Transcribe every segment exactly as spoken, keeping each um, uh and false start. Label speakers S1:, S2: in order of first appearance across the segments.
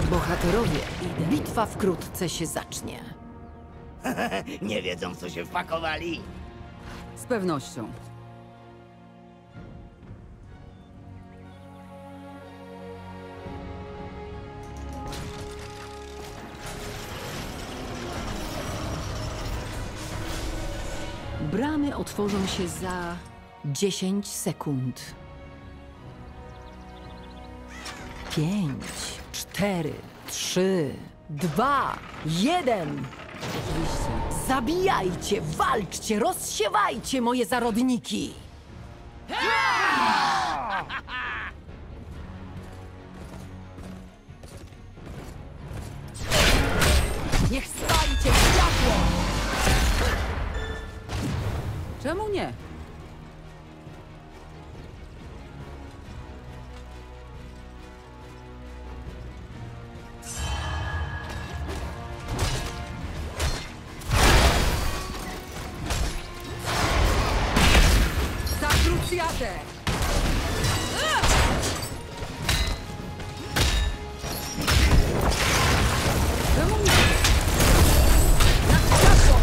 S1: Bohaterowie, bitwa wkrótce się zacznie.
S2: Nie wiedzą, w co się wpakowali.
S3: Z pewnością.
S1: Bramy otworzą się za dziesięć sekund. Pięć, cztery, trzy, dwa, jeden.
S3: Oczywiście.
S1: Zabijajcie, walczcie, rozsiewajcie moje zarodniki! Niech spali cię światło!
S3: Czemu nie? Za krucjatę! Czemu nie? Na światło!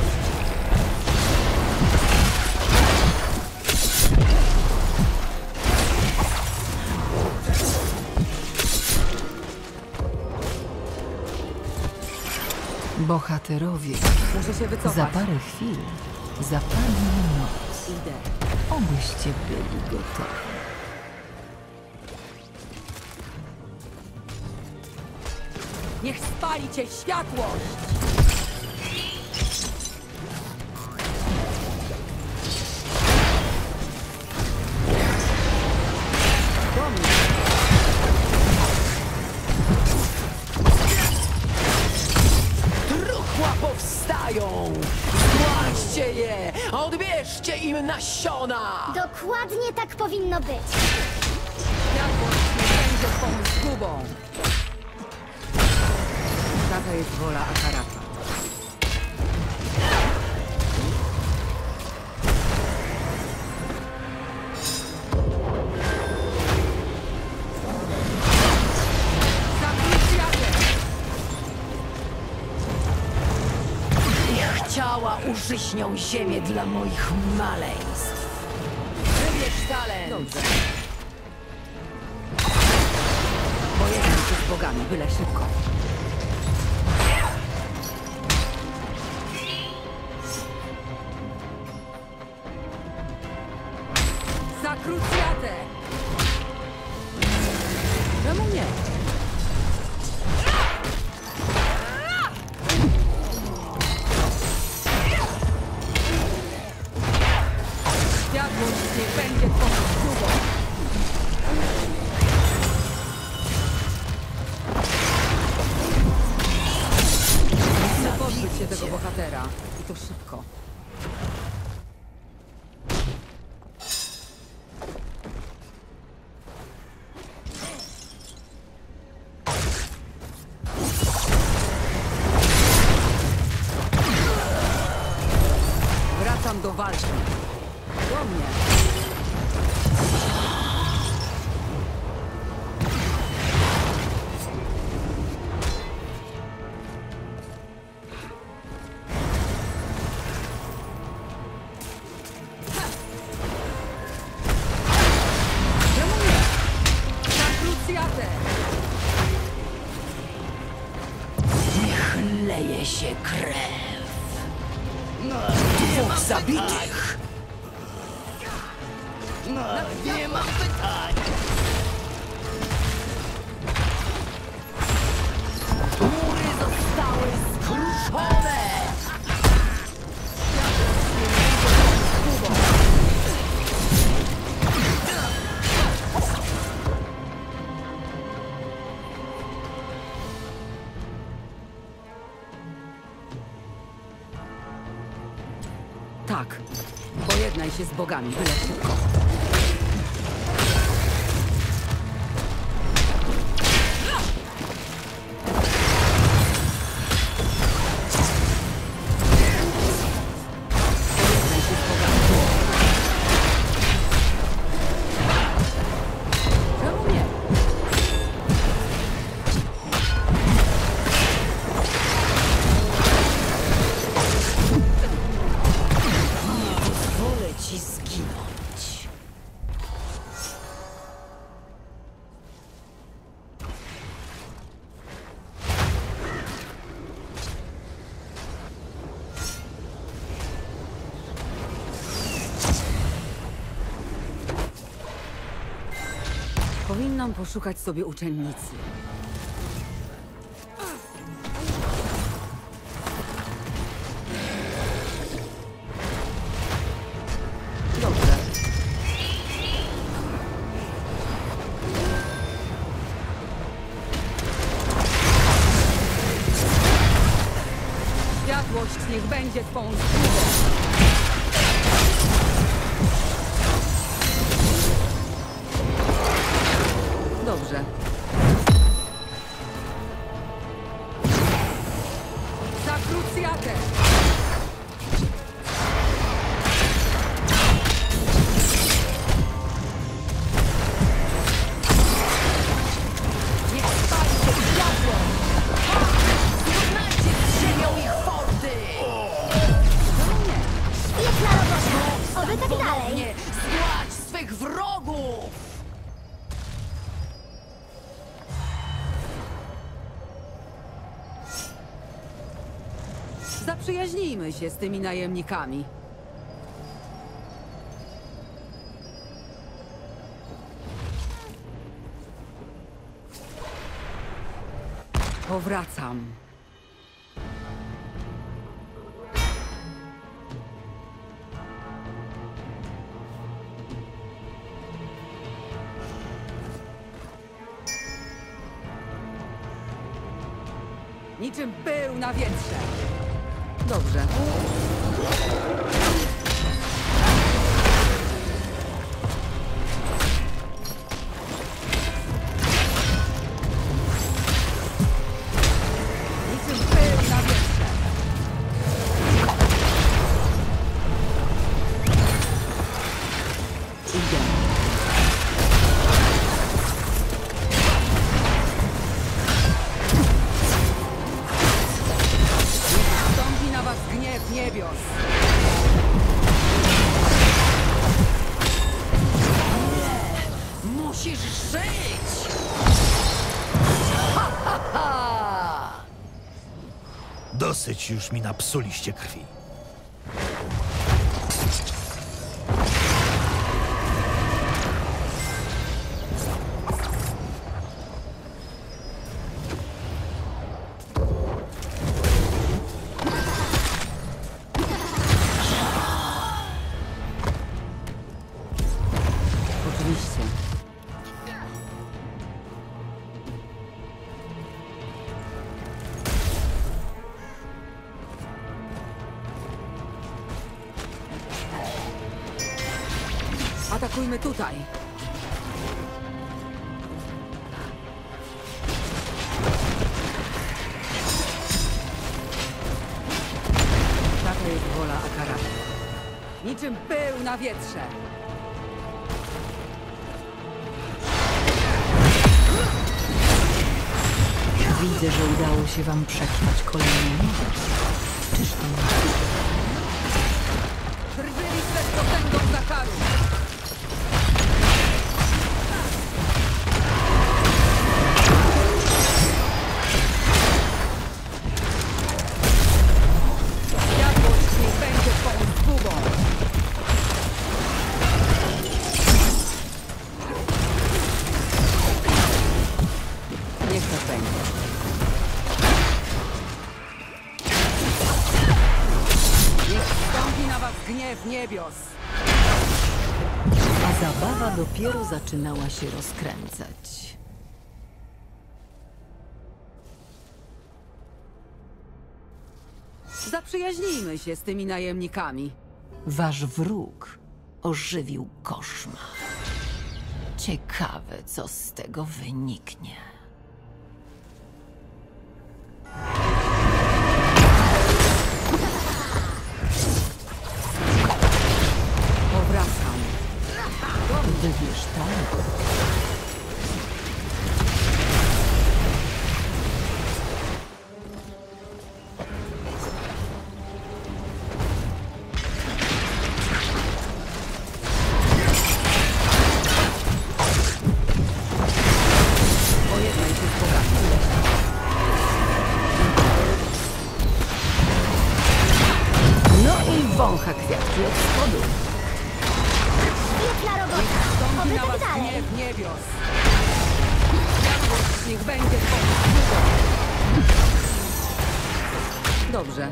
S1: Bohaterowie,
S3: Muszę się wycofać.
S1: za parę chwil zapadnie noc.
S3: Idę.
S1: Obyście byli gotowi.
S3: Niech spali cię światłość! Do mnie.
S1: Truchła powstają! Zgłaście je! Odbierzcie im nasiona!
S4: Dokładnie tak powinno być.
S3: Światłość nie będzie twą zgubą. Taka jest wola Akarata. Za krucjatę!
S1: Ich ciała użyśnią ziemię dla moich maleństw. Wybierz talent!
S3: Dobrze. Pojednam się z bogami, byle szybko. Za krucjatę! Czemu nie? Światłość nie będzie twą zgubą. Musimy pozbyć się tego bohatera. I to szybko. Wracam do walki. Do mnie. Czemu nie? Na krucjatę!
S1: Niech leje się krew. Dwóch zabitych!
S2: No, nie mam pytań.
S1: Mury zostały skruszone!
S3: Tak. Pojednaj się z bogami, byle szybko. Pojednaj się z bogami. Czemu nie? nam poszukać sobie uczennicy. Dobrze. Światłość niech będzie twą zgubą. Dobrze. Za krucjatę!
S1: Niech spali się światło! Ha! Zrównajcie z ziemią ich forty!
S4: Świetna robota! Oby tak dalej!
S1: Ponownie zgładź swych wrogów!
S3: Zaprzyjaźnijmy się z tymi najemnikami. Powracam. Niczym pył na wietrze. Dobrze. Niczym pył na wietrze. Idziemy. Stąpi na was gniew niebios.
S1: Musisz żyć! Ha, ha, ha!
S2: Dosyć już mi napsuliście krwi.
S3: Oczywiście. Atakujmy tutaj. Taka jest wola Akara. Niczym pył na wietrze.
S1: Widzę, że udało się wam przetrwać kolejną noc. Czyż to możliwe?
S3: Drżeli przed potęgą Zakaru. Światłość niech będzie twą zgubą. Niech tak będzie. Niech wstąpi na was gniew niebios.
S1: A zabawa dopiero zaczynała się rozkręcać.
S3: Zaprzyjaźnijmy się z tymi najemnikami.
S1: Wasz wróg ożywił koszmar. Ciekawe, co z tego wyniknie.
S3: Powracam.
S1: Wybierz talent.
S3: Pojednaj się z bogami.
S1: No i wącha kwiatki od spodu.
S4: Świetna robota!
S3: Stąpi
S4: Oby
S3: na
S4: tak
S3: was
S4: dalej!
S3: gniew niebios. Światłość niech będzie twoją sługą. Dobrze.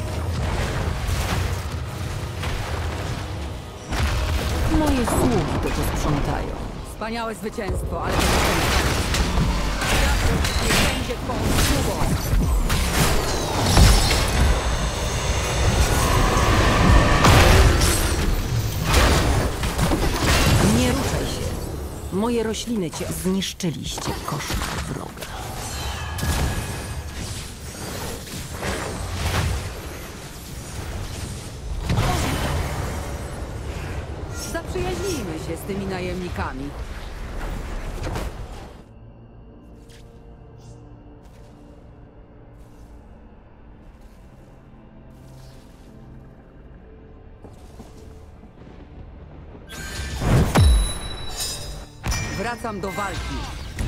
S1: Moje sługi to posprzątają.
S3: Wspaniałe zwycięstwo, ale to nie koniec. Światłość niech będzie twoją sługą.
S1: Nie ruszaj się. Moje rośliny cię zniszczyliście, koszmar wroga.
S3: Zaprzyjaźnijmy się z tymi najemnikami. Wracam do walki.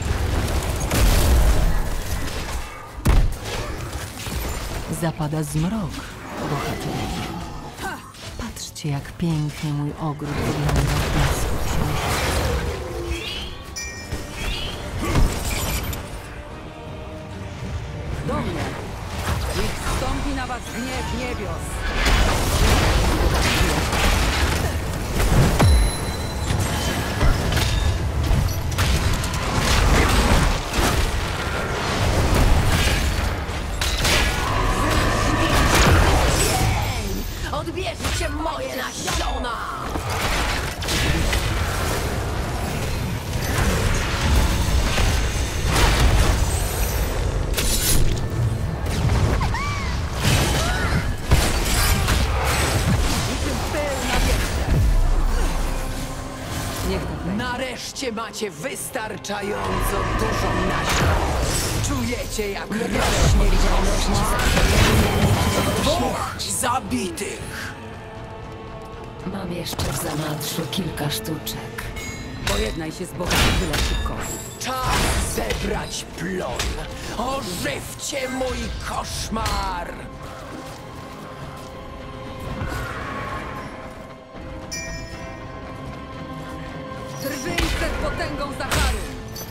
S1: Zapada zmrok, bohaterowie. Patrzcie, jak pięknie mój ogród wygląda w blasku księżyca.
S3: Do mnie. Niech zstąpi na was gniew niebios.
S1: Odbierzcie moje nasiona!
S3: Niczym pył na wietrze. Niech tak będzie.
S5: Nareszcie macie wystarczająco dużo nasion. Czujecie, jak rośnie koszmar? Dwóch zabitych!
S1: Mam jeszcze w zanadrzu kilka sztuczek.
S3: Pojednaj się z Bogiem byle szybko.
S5: Czas zebrać plon! Ożywcie mój koszmar!
S3: Drżyj przed potęgą Zacharu.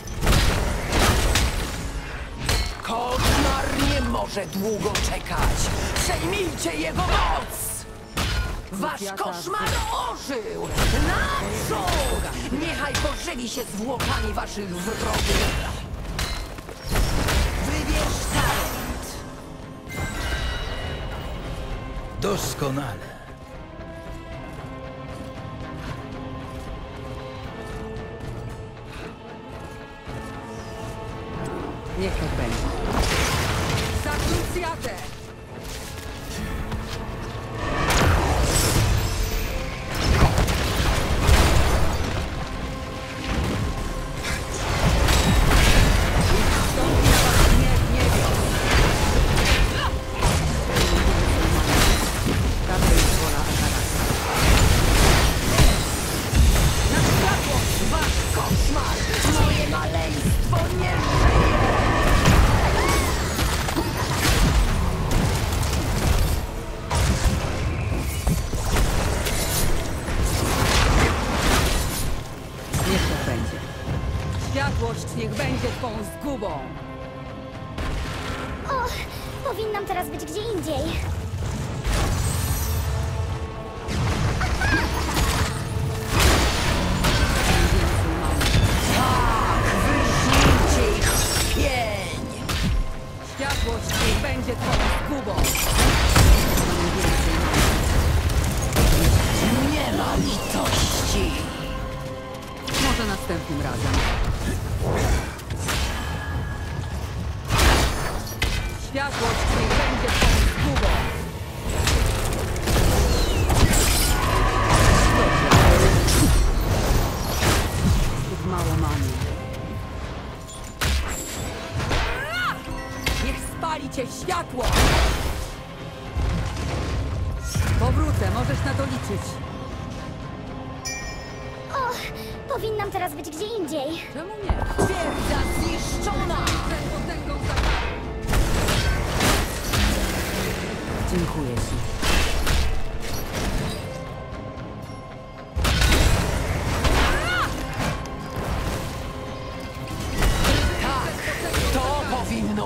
S5: Koszmar nie może długo czekać! Przejmijcie jego moc! Wasz koszmar ożył! Naprzód! Niechaj pożywi się zwłokami waszych wrogów! Wybierz talent!
S6: Doskonale.
S3: Niech tak będzie. Za krucjatę! Światłość niech będzie twą zgubą.
S4: O, powinnam teraz być gdzie indziej.
S5: Wyślijcie ich w pień!
S3: Światłość niech będzie twą zgubą.
S5: Nie ma litości!
S3: Może następnym razem. Światłość niech będzie twą zgubą. Zbyt mało mamy. Niech spali cię światło! Powrócę, możesz na to liczyć.
S4: O, powinnam teraz być gdzie indziej.
S3: Czemu nie?
S5: Twierdza zniszczona!
S3: Przed potęgą Zacharu.
S1: Dziękuję ci.
S5: Tak!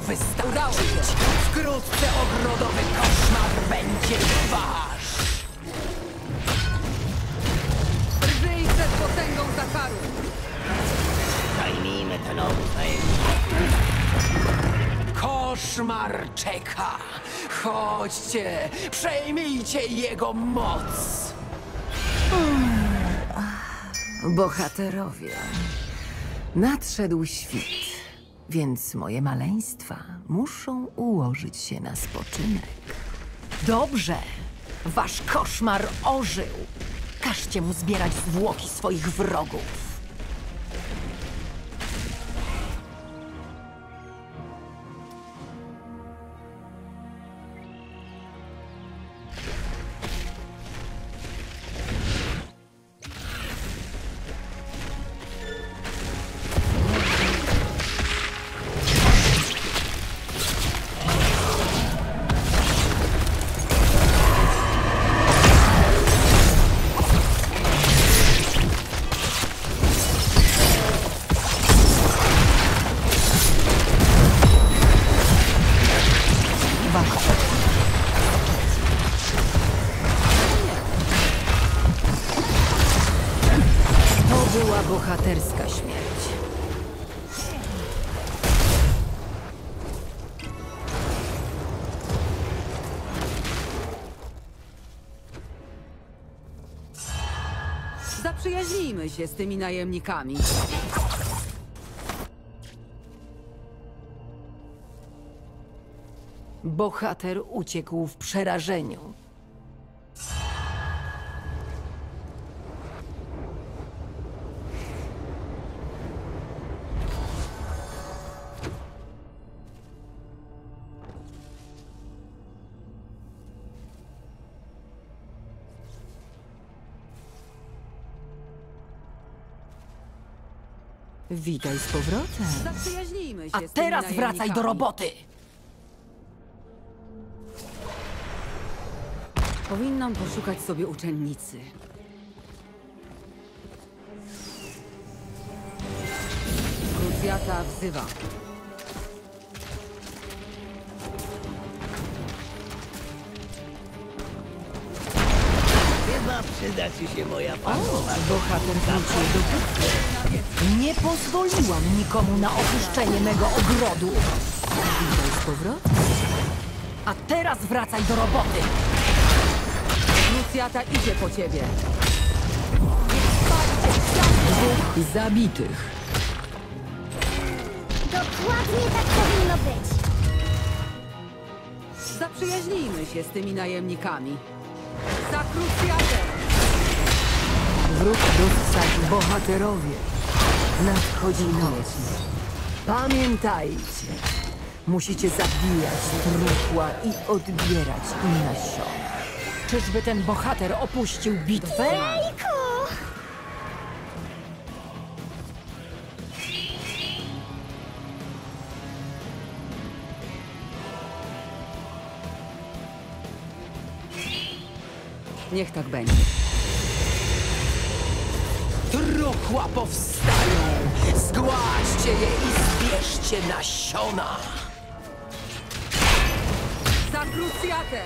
S5: powinno wystarczyć. Wkrótce ogrodowy koszmar będzie wasz.
S3: Drżyj przed potęgą Zakaru!
S2: Zajmijmy ten obóz tajemniczy.
S5: Koszmar czeka. Chodźcie, przejmijcie jego moc.
S1: Bohaterowie. Nadszedł świt, więc moje maleństwa muszą ułożyć się na spoczynek. Dobrze. Wasz koszmar ożył. Każcie mu zbierać zwłoki swoich wrogów. To była bohaterska śmierć.
S3: Zaprzyjaźnijmy się z tymi najemnikami.
S1: Bohater uciekł w przerażeniu. Witaj z powrotem.
S3: Zaprzyjaźnijmy się
S1: A
S3: z tymi
S1: teraz wracaj
S3: najemnikami.
S1: do roboty!
S3: Powinnam poszukać sobie uczennicy. Krucjata wzywa.
S2: Chyba przyda ci się moja fachowa.
S1: Bohater wrócił do bitwy. Nie pozwoliłam nikomu na opuszczenie mego ogrodu. Witaj z powrotem. A teraz wracaj do roboty.
S3: Krucjata idzie po ciebie.
S1: Dwóch zabitych.
S4: Dokładnie tak powinno być.
S3: Zaprzyjaźnijmy się z tymi najemnikami. Za krucjatę!
S1: Wróg dostać bohaterowie. Nadchodzi noc. Pamiętajcie. Musicie zabijać truchła i odbierać im nasiona. Czyżby ten bohater opuścił bitwę?
S4: Ejku!
S3: Niech tak będzie.
S5: Truchła powstają. Zgładźcie je i zbierzcie nasiona.
S3: Za krucjatę!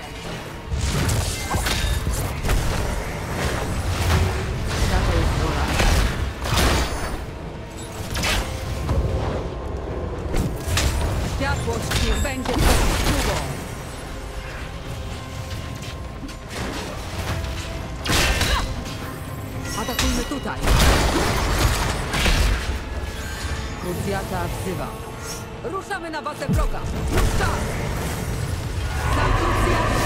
S3: Taka jest wola. Światłość niech będzie twoją sługą. Atakujmy tutaj. Krucjata wzywa. Ruszamy na bazę wroga. Już czas! Za krucjatę!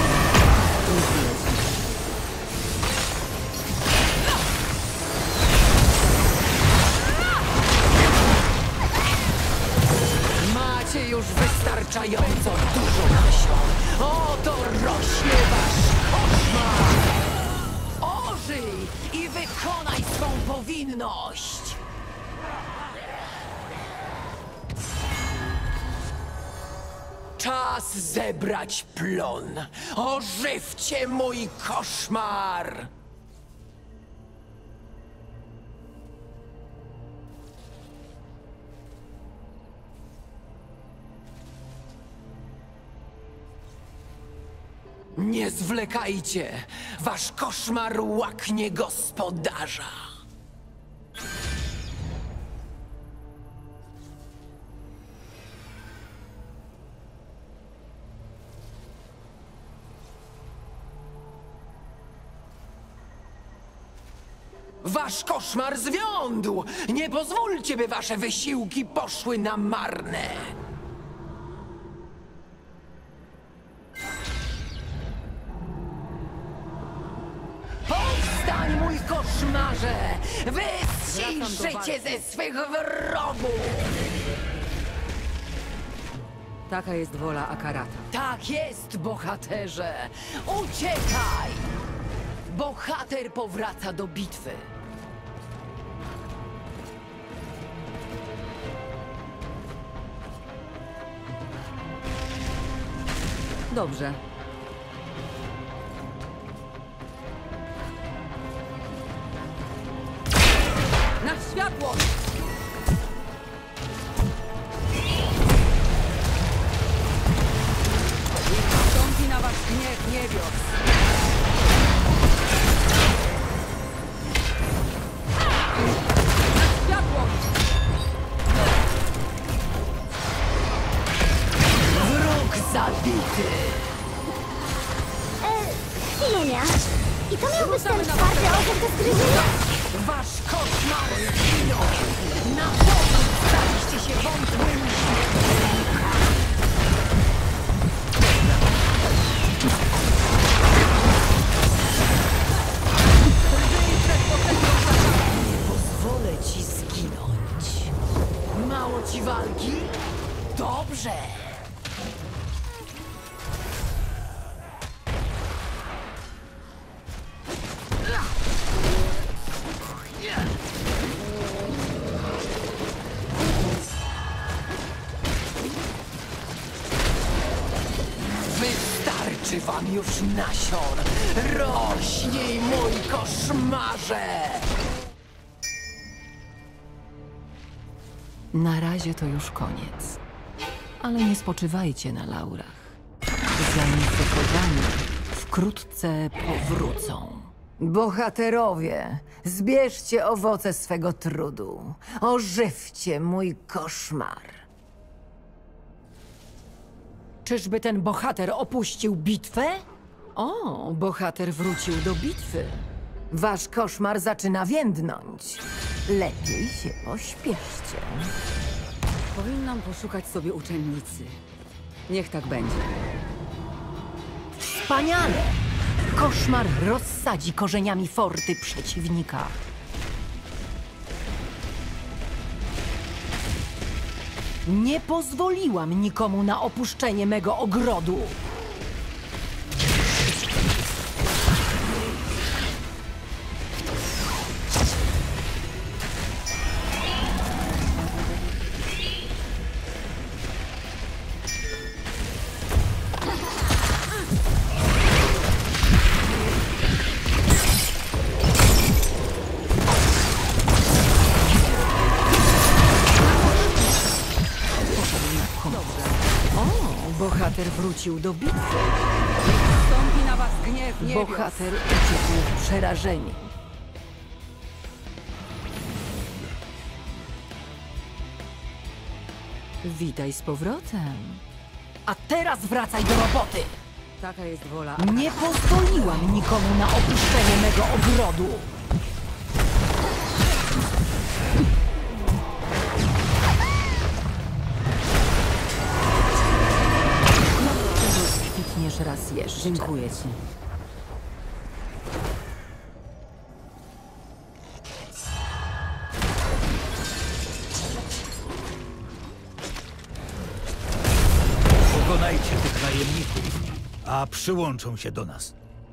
S5: Macie już wystarczająco dużo nasion. Oto rośnie wasz koszmar. Ożyj i wykonaj swą powinność. Czas zebrać plon. Ożywcie mój koszmar. Nie zwlekajcie! Wasz koszmar łaknie gospodarza! Wasz koszmar zwiądł! Nie pozwólcie, by wasze wysiłki poszły na marne! Powstań, mój koszmarze! Wystrzyj
S3: Wracam do
S5: życie
S3: walki.
S5: ze swych wrogów!
S3: Taka jest wola Akarata.
S5: Tak jest, bohaterze! Uciekaj! Bohater powraca do bitwy.
S3: Dobrze. Na światło! Niech stąpi na was gniew niebios. Na światło!
S5: Wróg zabity!
S4: E, chwilunia. I to miał być ten twardy orzech do zgryzienia?
S5: Wasz koszmar zginął! Na powrót staliście się wątłymi śmiertelnikami! Nie pozwolę ci zginąć. Mało ci walki? Dobrze! Wystarczy wam już nasion! Rośnij, mój koszmarze!
S1: Na razie to już koniec. Ale nie spoczywajcie na laurach. Zainfekowani wkrótce powrócą. Bohaterowie, zbierzcie owoce swego trudu. Ożywcie mój koszmar. Czyżby ten bohater opuścił bitwę? O, bohater wrócił do bitwy. Wasz koszmar zaczyna więdnąć. Lepiej się pośpieszcie.
S3: Powinnam poszukać sobie uczennicy. Niech tak będzie.
S1: Wspaniale! Koszmar rozsadzi korzeniami forty przeciwnika. Nie pozwoliłam nikomu na opuszczenie mego ogrodu. Bohater wrócił do bitwy.
S3: Stąpi na was gniew niebios.
S1: Bohater uciekł w przerażeniu. Witaj z powrotem. A teraz wracaj do roboty!
S3: Taka jest wola.
S1: Nie pozwoliłam nikomu na opuszczenie mego ogrodu. Kwitniesz raz jeszcze.
S3: Dziękuję ci.
S6: Pokonajcie tych najemników, a przyłączą się do nas.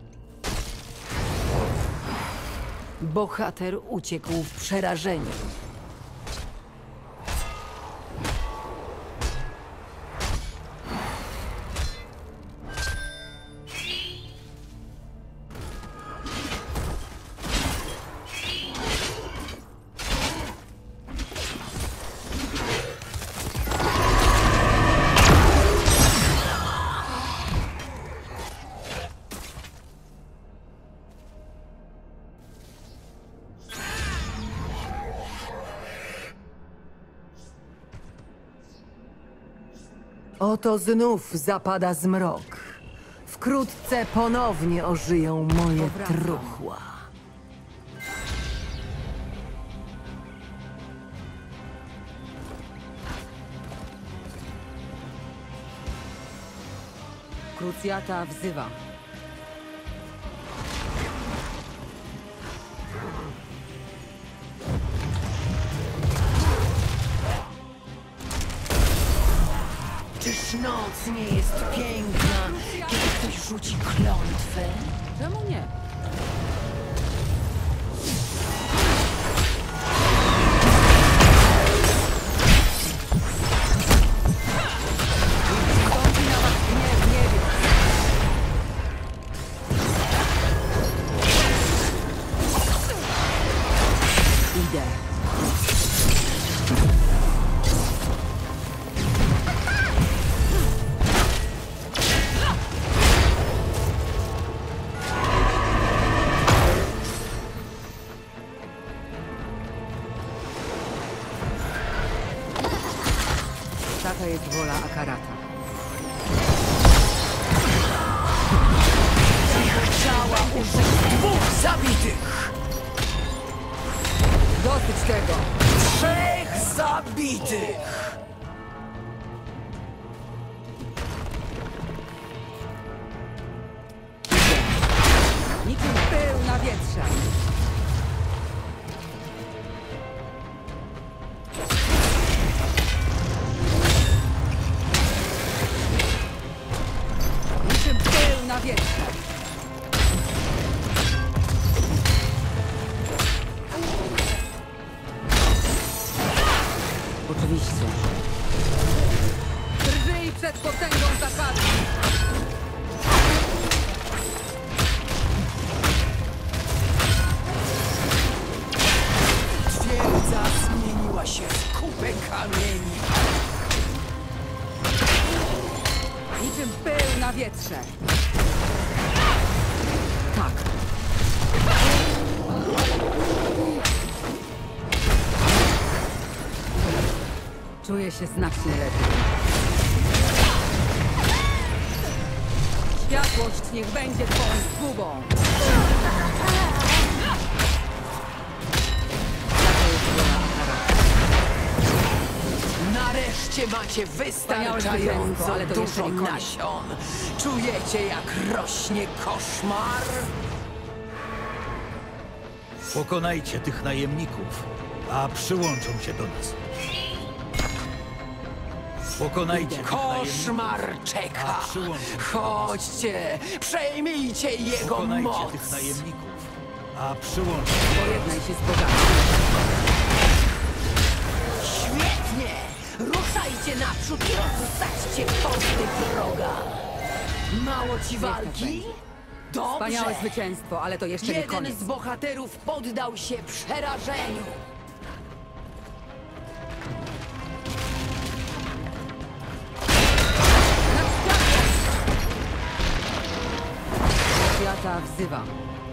S1: Bohater uciekł w przerażeniu.
S3: Oto znów zapada zmrok. Wkrótce ponownie ożyją moje truchła. Krucjata wzywa.
S2: Czyż noc nie jest piękna, kiedy ktoś rzuci klątwę?
S3: Czemu nie? Stąpi na was gniew niebios. Idę. Taka jest wola Akarata.
S5: Chciała użyć dwóch zabitych!
S3: Dosyć tego!
S5: Trzech zabitych!
S3: Niczym pył na wietrze. Niczym pył na wietrze. Oczywiście. Drżyj przed potęgą zapadu.
S5: Twierdza zmieniła się w kupę kamieni.
S3: Niczym pył na wietrze. Tak. Czuję się znacznie lepiej. Światłość niech będzie twoją zgubą.
S5: Nareszcie macie wystarczająco
S3: zwycięstwo, ale to jeszcze
S5: dużo
S3: nie koniec.
S5: nasion. Czujecie, jak rośnie koszmar?
S6: Pokonajcie tych najemników, a przyłączą się do nas. Pokonajcie tych najemników,
S5: Koszmar czeka.
S6: a przyłączą się do nas.
S5: Chodźcie, przejmijcie jego
S6: Pokonajcie
S5: moc.
S6: tych najemników, a przyłączą się.
S3: Pojednaj się z bogami.
S2: Świetnie! Ruszajcie naprzód i rozsadźcie posty wroga! Mało ci walki? Dobrze!
S3: Wspaniałe zwycięstwo, ale to jeszcze nie
S2: Jeden
S3: koniec.
S2: z bohaterów poddał się przerażeniu.
S3: Świata wzywa.